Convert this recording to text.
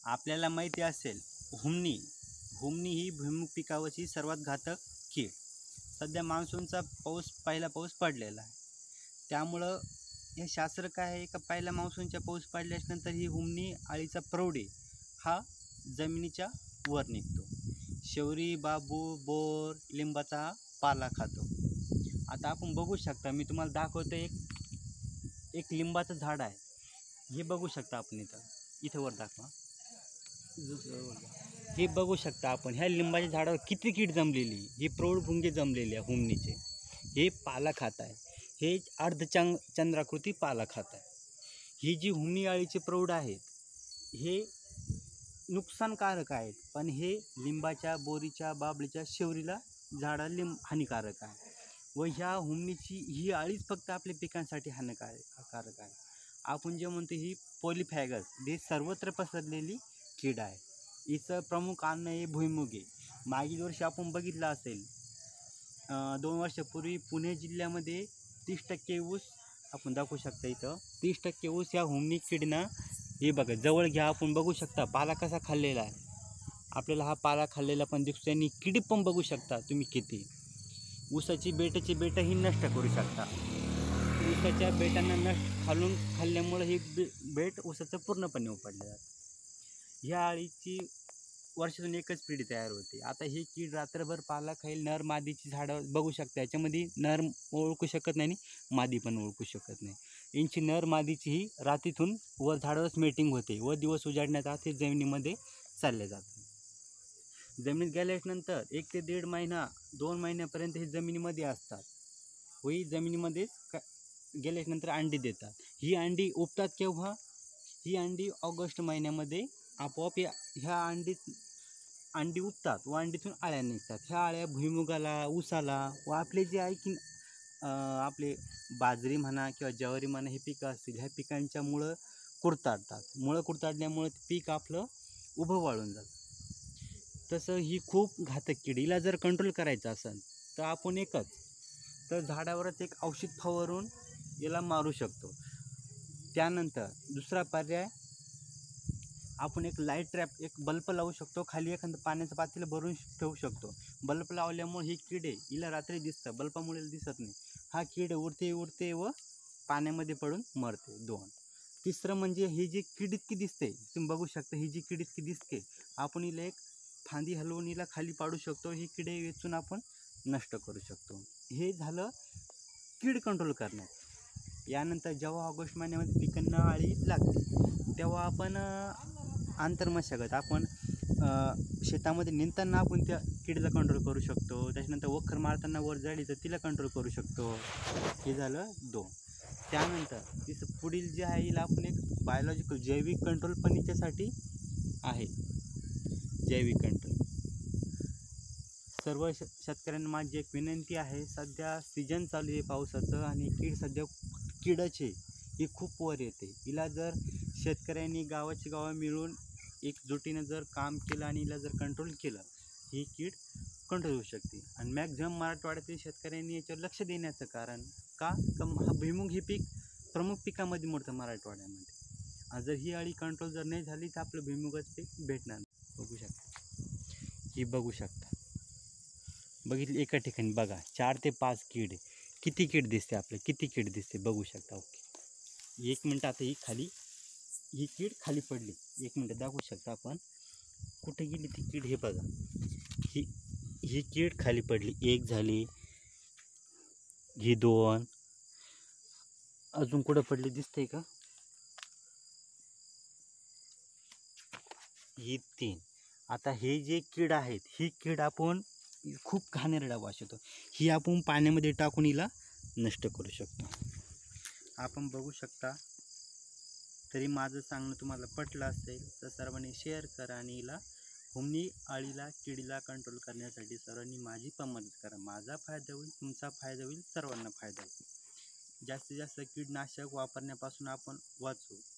आपल्याला माहिती असेल हुमणी हुमणी ही भुईमुग पिकावरची सर्वात घातक कीड. सध्या मान्सूनचा पहिला पाऊस पडलेला आहे, त्यामुळं हे शास्त्र काय आहे का पहिल्या मान्सूनच्या पाऊस पडल्यानंतर ही हुमणी आळीचा प्रौढ हा जमिनीच्या वर निघतो. शेवरी, बाबू, बोर, लिंबाचा पाला खातो. आता आपण बघू शकता, मी तुम्हाला दाखवतो, एक लिंबाचं झाड आहे. हे बघू शकता आपण इथं वर दाखवा. हे बघू शकता आपण, ह्या लिंबाच्या झाडावर किती कीड जमलेली. हे प्रौढ भुंगे जमलेले आहे हुमणीचे. हे पाला खात आहे. हे चंद्राकृती पाला खात आहे. ही जी हुमणी आळीचे प्रौढ आहेत हे नुकसानकारक आहेत, पण हे लिंबाच्या, बोरीच्या, बाबळीच्या, शेवरीला झाडाला हानिकारक आहे. व ह्या हुमणीची ही आळीच फक्त आपल्या पिकांसाठी हानिकारक आहे. आपण जे म्हणतो ही पॉलीफॅगस हे सर्वत्र पसरलेली कीड आहे. हिचं प्रमुख अन्न हे भुईमुग आहे. मागील वर्षी आपण बघितलं असेल, 2 वर्षापूर्वी पुणे जिल्ह्यामध्ये 30% ऊस, आपण दाखवू शकता इथं 30% ऊस ह्या हुमणी कीडनं, हे बघा जवळ घ्या, आपण बघू शकता पाला कसा खाल्लेला आहे. आपल्याला हा पाला खाल्लेला पण दिसतो आणि कीड पण बघू शकता तुम्ही किती. ऊसाची बेटही नष्ट करू शकता. ऊसाच्या बेटांना खाल्ल्यामुळे ही बेट ऊसाचं पूर्णपणे उपडले जातं. ह्या आळीची वर्षातून एकच पिढी तयार होते. आता ही कीड रात्रभर पाला खाईल. नर मादीची झाडं बघू शकता, याच्यामध्ये नर ओळखू शकत नाही आणि मादी पण ओळखू शकत नाही. यांची नर मादीची ही रात्रीतून वर झाडावरच मेटिंग होते व दिवस उजाडण्यात आत हे जमिनीमध्ये चालले जातात. जमिनीत गेल्यानंतर 1 ते 1.5 महिना 2 महिन्यापर्यंत हे जमिनीमध्ये असतात व ही जमिनीमध्येच गेल्यानंतर अंडी देतात. ही अंडी उपतात केव्हा? ही अंडी ऑगस्ट महिन्यामध्ये आपोआप ह्या अंडी उपतात व अंडीतून आळ्या निघतात. ह्या आळ्या भुईमुगाला, ऊसाला व आपले जे आहे आपले बाजरी म्हणा किंवा ज्वारी म्हणा हे पिकं असतील, ह्या पिकांच्या मुळं कुरताडतात. मुळं कुरताडल्यामुळे पीक आपलं उभं वाळून जातं. तसं ही खूप घातक कीड. हिला जर कंट्रोल करायचं असेल तर आपण तर झाडावरच एक औषध फवारून याला मारू शकतो. त्यानंतर दुसरा पर्याय, आपण एक लाईट ट्रॅप, एक बल्ब लावू शकतो. खाली एखादं पाण्याचं पातेलं भरून ठेवू शकतो. बल्ब लावल्यामुळे ही कीड आहे, हिला रात्री दिसतं, बल्बामुळे दिसत नाही. हा कीड उडते व पाण्यामध्ये पडून मरते. 2. तिसरं म्हणजे ही जी कीड इतकी दिसते, तुम्ही बघू शकता, ही जी कीड इतकी दिसते, आपण हिला एक फांदी हलवून हिला खाली पाडू शकतो. ही किडे वेचून आपण नष्ट करू शकतो. हे झालं कीड कंट्रोल करण्यात. यानंतर जेव्हा ऑगस्ट महिन्यामध्ये पिकांना आळी लागते तेव्हा आपण आंतरमशागत, आपण शेतामध्ये निंदताना आपण त्या किडीला कंट्रोल करू शकतो. त्याच्यानंतर वखर मारताना वर जाळी तर तिला कंट्रोल करू शकतो. हे झालं 2. त्यानंतर पुढील जे आहे, हिला आपण एक बायोलॉजिकल जैविक कंट्रोल पण हिच्यासाठी आहे. जैविक कंट्रोल. सर्व शेतकऱ्यांना माझी एक विनंती आहे, सध्या सीजन चालू आहे पावसाचं आणि किडाचे ही खूप वर येते. हिला जर शेतकऱ्यांनी गावाची गावं मिळून एकजुटीनं जर काम केलं आणि हिला जर कंट्रोल केलं, ही कीड कंट्रोल होऊ शकते. आणि मॅक्झिमम मराठवाड्यातील शेतकऱ्यांनी याच्यावर लक्ष देण्याचं कारण का हा भुईमुग हे पीक प्रमुख पिकामध्ये मोडतं मराठवाड्यामध्ये. जर ही आळी कंट्रोल जर नाही झाली तर आपलं भुईमुगाचं पीक भेटणार नाही. बघू शकता, ही बघू शकता, बघितली एका ठिकाणी बघा 4 ते 5 कीड. किती कीड दिसते आपल्याला, किती कीड दिसते बघू शकता. ओके, 1 मिनटं. आता ही कीड खाली पडली. 1 मिनटं दाखवू शकता आपण, कुठे गेली ती कीड, हे बघा. ही कीड खाली पडली. 1 झाली, ही 2, अजून कुठं पडली दिसते का? ही 3. आता हे जे कीड आहेत, ही कीड आपण खूप घाणेरडा वास येतो, ही आपण पाण्यामध्ये टाकून हिला नष्ट करू शकतो. आपण बघू शकता. तरी माझं सांगणं तुम्हाला पटलं असेल तर सर्वांनी शेअर करा आणि हिला हुमणी आळीला, किडीला कंट्रोल करण्यासाठी सर्वांनी माझी पण मदत करा. माझा फायदा होईल, तुमचा फायदा होईल, सर्वांना फायदा होईल. जास्तीत जास्त कीडनाशक वापरण्यापासून आपण वाचू.